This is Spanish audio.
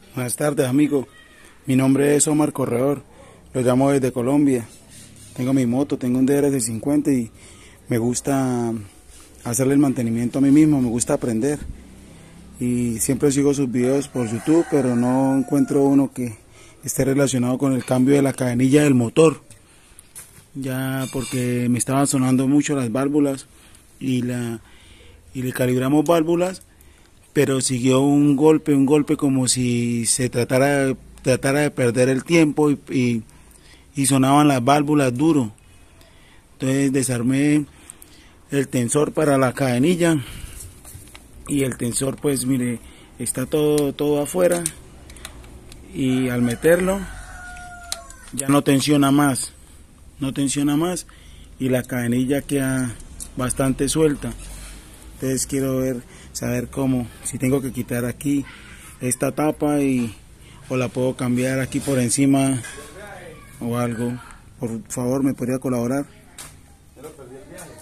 Buenas tardes, amigo. Mi nombre es Omar Corredor. Lo llamo desde Colombia. Tengo mi moto, tengo un DR50 y me gusta hacerle el mantenimiento a mí mismo, me gusta aprender. Y siempre sigo sus videos por YouTube, pero no encuentro uno que esté relacionado con el cambio de la cadenilla del motor. Ya porque me estaban sonando mucho las válvulas y le calibramos válvulas, pero siguió un golpe como si se tratara de perder el tiempo y sonaban las válvulas duro. Entonces desarmé el tensor para la cadenilla y el tensor, pues mire, está todo afuera, y al meterlo ya no tensiona más y la cadenilla queda bastante suelta. Entonces quiero saber cómo, si tengo que quitar aquí esta tapa o la puedo cambiar aquí por encima o algo. Por favor, ¿me podría colaborar?